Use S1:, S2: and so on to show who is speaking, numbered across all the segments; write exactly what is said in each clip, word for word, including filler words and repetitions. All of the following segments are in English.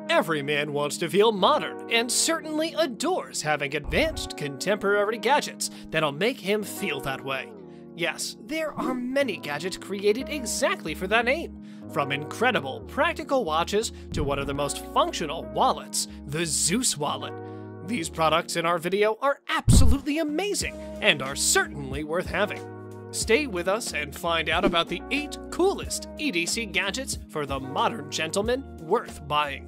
S1: Every man wants to feel modern and certainly adores having advanced contemporary gadgets that'll make him feel that way. Yes, there are many gadgets created exactly for that aim, from incredible practical watches to one of the most functional wallets, the Zeus wallet. These products in our video are absolutely amazing and are certainly worth having. Stay with us and find out about the eight coolest E D C gadgets for the modern gentleman worth buying.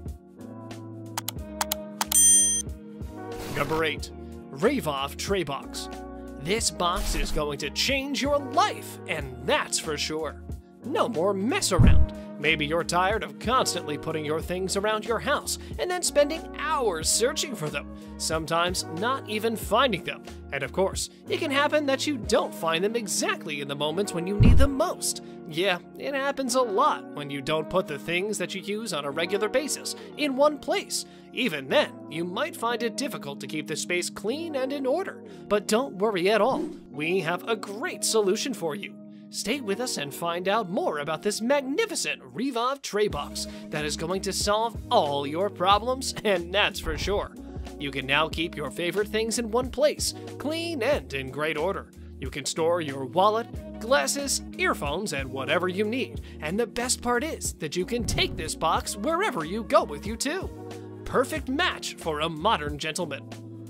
S1: Number eight. Revov Tray Box. This box is going to change your life, and that's for sure. No more mess around. Maybe you're tired of constantly putting your things around your house and then spending hours searching for them, sometimes not even finding them. And of course, it can happen that you don't find them exactly in the moments when you need them most. Yeah, it happens a lot when you don't put the things that you use on a regular basis in one place. Even then, you might find it difficult to keep the space clean and in order. But don't worry at all. We have a great solution for you. Stay with us and find out more about this magnificent Revov Tray Box that is going to solve all your problems, and that's for sure. You can now keep your favorite things in one place, clean and in great order. You can store your wallet, glasses, earphones, and whatever you need. And the best part is that you can take this box wherever you go with you too. Perfect match for a modern gentleman.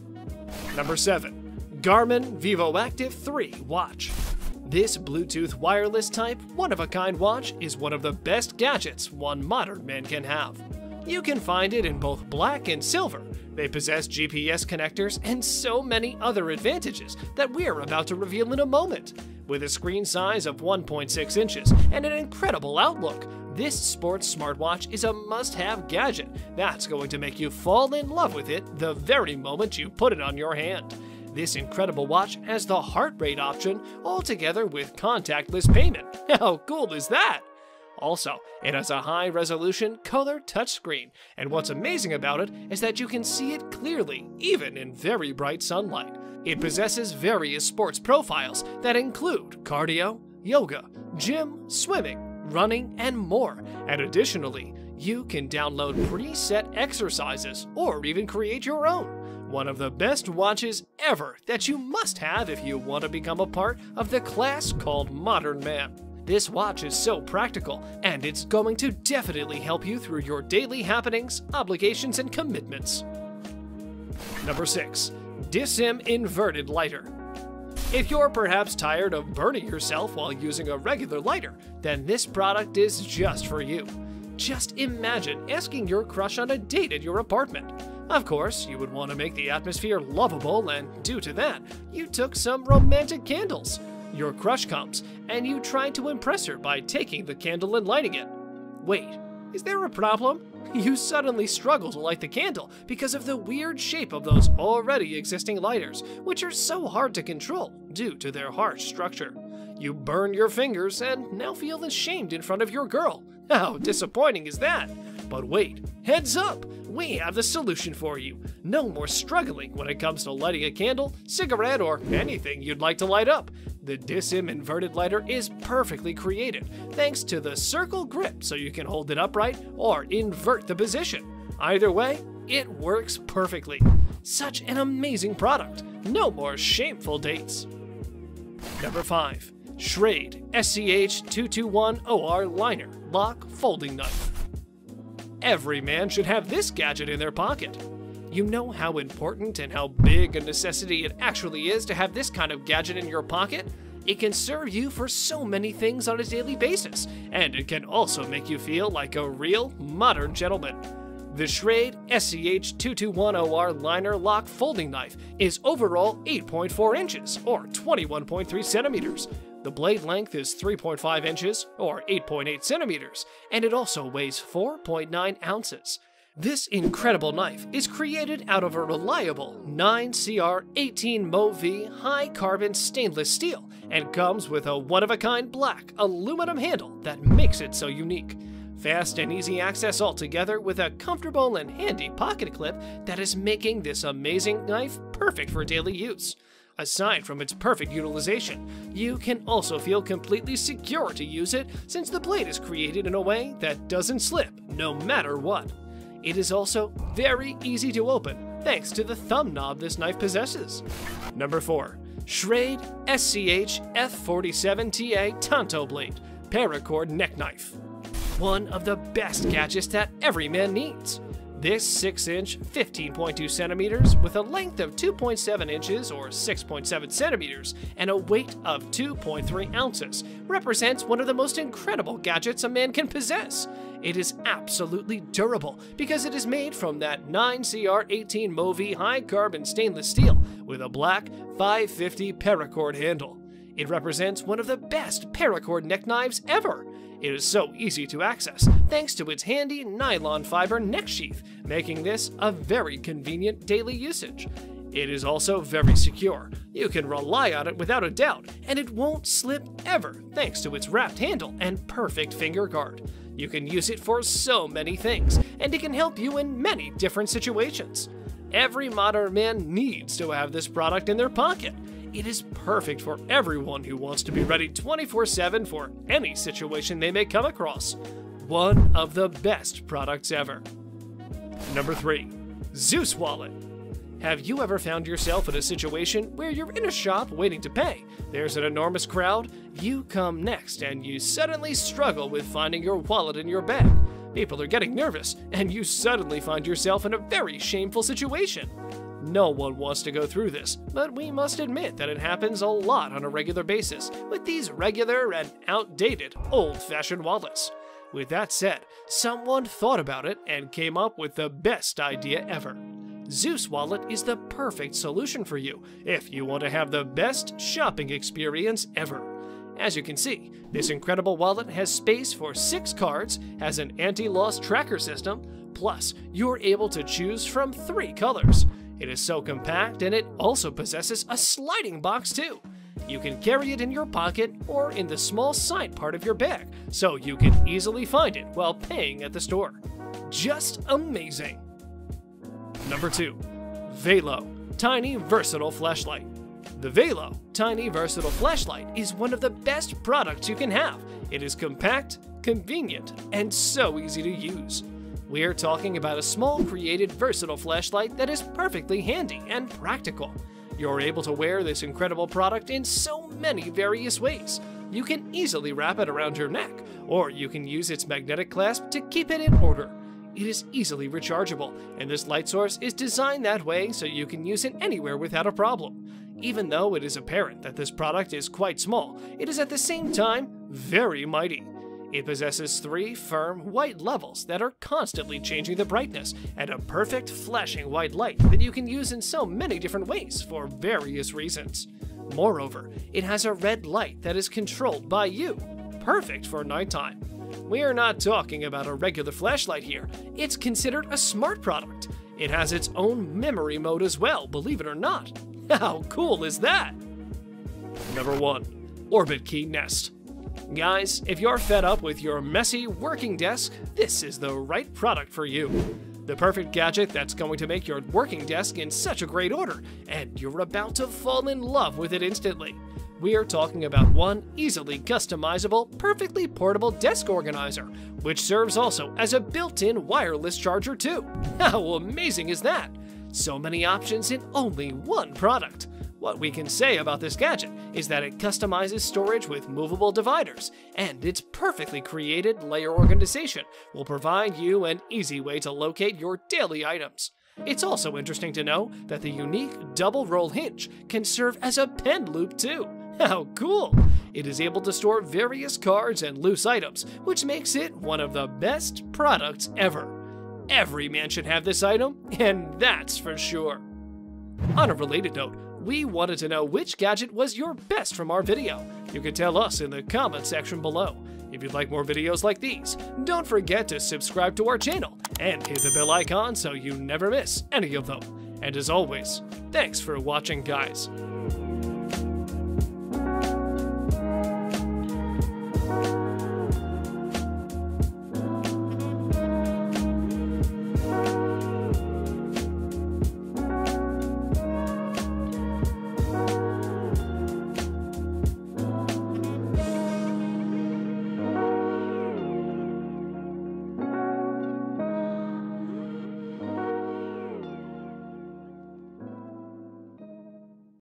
S1: Number seven. Garmin VivoActive three watch. This Bluetooth wireless type, one-of-a-kind watch is one of the best gadgets one modern man can have. You can find it in both black and silver. They possess G P S connectors and so many other advantages that we're about to reveal in a moment. With a screen size of one point six inches and an incredible outlook, this sports smartwatch is a must-have gadget that's going to make you fall in love with it the very moment you put it on your hand. This incredible watch has the heart rate option all together with contactless payment. How cool is that? Also, it has a high-resolution color touchscreen, and what's amazing about it is that you can see it clearly, even in very bright sunlight. It possesses various sports profiles that include cardio, yoga, gym, swimming, running, and more. And additionally, you can download preset exercises or even create your own. One of the best watches ever that you must have if you want to become a part of the class called Modern Man. This watch is so practical, and it's going to definitely help you through your daily happenings, obligations, and commitments. Number six. Dissim Inverted Lighter. If you're perhaps tired of burning yourself while using a regular lighter, then this product is just for you. Just imagine asking your crush on a date at your apartment. Of course, you would want to make the atmosphere lovable, and due to that, you took some romantic candles. Your crush comes, and you try to impress her by taking the candle and lighting it. Wait, is there a problem? You suddenly struggle to light the candle because of the weird shape of those already existing lighters, which are so hard to control due to their harsh structure. You burn your fingers and now feel ashamed in front of your girl. How disappointing is that? But wait, heads up! We have the solution for you. No more struggling when it comes to lighting a candle, cigarette, or anything you'd like to light up. The Dissim Inverted Lighter is perfectly created, thanks to the circle grip so you can hold it upright or invert the position. Either way, it works perfectly. Such an amazing product. No more shameful dates. Number five. Schrade S C H two twenty-one O R Liner Lock Folding Knife. Every man should have this gadget in their pocket. You know how important and how big a necessity it actually is to have this kind of gadget in your pocket? It can serve you for so many things on a daily basis, and it can also make you feel like a real modern gentleman. The Schrade S C H two twenty-one O R Liner Lock Folding Knife is overall eight point four inches, or twenty-one point three centimeters. The blade length is three point five inches, or eight point eight centimeters, and it also weighs four point nine ounces. This incredible knife is created out of a reliable nine C R eighteen M O V high-carbon stainless steel and comes with a one-of-a-kind black aluminum handle that makes it so unique. Fast and easy access altogether with a comfortable and handy pocket clip that is making this amazing knife perfect for daily use. Aside from its perfect utilization, you can also feel completely secure to use it since the blade is created in a way that doesn't slip no matter what. It is also very easy to open thanks to the thumb knob this knife possesses. Number four. Schrade S C H F forty-seven T A Tanto Blade Paracord Neck Knife. One of the best gadgets that every man needs. This six inch, fifteen point two centimeters, with a length of two point seven inches or six point seven centimeters and a weight of two point three ounces, represents one of the most incredible gadgets a man can possess. It is absolutely durable because it is made from that nine C R eighteen Movi high-carbon stainless steel with a black five fifty paracord handle. It represents one of the best paracord neck knives ever. It is so easy to access thanks to its handy nylon fiber neck sheath, making this a very convenient daily usage. It is also very secure. You can rely on it without a doubt, and it won't slip ever thanks to its wrapped handle and perfect finger guard. You can use it for so many things, and it can help you in many different situations. Every modern man needs to have this product in their pocket. It is perfect for everyone who wants to be ready twenty-four seven for any situation they may come across. One of the best products ever. Number three. Zeus Wallet. Have you ever found yourself in a situation where you're in a shop waiting to pay? There's an enormous crowd, you come next, and you suddenly struggle with finding your wallet in your bag. People are getting nervous, and you suddenly find yourself in a very shameful situation. No one wants to go through this, but we must admit that it happens a lot on a regular basis with these regular and outdated old-fashioned wallets. With that said, someone thought about it and came up with the best idea ever. Zeus Wallet is the perfect solution for you if you want to have the best shopping experience ever. As you can see, this incredible wallet has space for six cards, has an anti-loss tracker system, plus you're able to choose from three colors. It is so compact, and it also possesses a sliding box too. You can carry it in your pocket or in the small side part of your bag, so you can easily find it while paying at the store. Just amazing! Number two. Velo Tiny Versatile Flashlight. The Velo Tiny Versatile Flashlight is one of the best products you can have. It is compact, convenient, and so easy to use. We're talking about a small created versatile flashlight that is perfectly handy and practical. You're able to wear this incredible product in so many various ways. You can easily wrap it around your neck, or you can use its magnetic clasp to keep it in order. It is easily rechargeable, and this light source is designed that way so you can use it anywhere without a problem. Even though it is apparent that this product is quite small, it is at the same time very mighty. It possesses three firm white levels that are constantly changing the brightness, and a perfect flashing white light that you can use in so many different ways for various reasons. Moreover, it has a red light that is controlled by you, perfect for nighttime. We are not talking about a regular flashlight here, it's considered a smart product. It has its own memory mode as well, believe it or not. How cool is that? Number one. Orbit Key Nest. Guys, if you're fed up with your messy working desk, this is the right product for you. The perfect gadget that's going to make your working desk in such a great order, and you're about to fall in love with it instantly. We are talking about one easily customizable, perfectly portable desk organizer, which serves also as a built-in wireless charger too. How amazing is that? So many options in only one product. What we can say about this gadget is that it customizes storage with movable dividers, and its perfectly created layer organization will provide you an easy way to locate your daily items. It's also interesting to know that the unique double roll hinge can serve as a pen loop too. How cool! It is able to store various cards and loose items, which makes it one of the best products ever. Every man should have this item, and that's for sure. On a related note, we wanted to know which gadget was your best from our video. You can tell us in the comment section below. If you'd like more videos like these, don't forget to subscribe to our channel and hit the bell icon so you never miss any of them. And as always, thanks for watching, guys.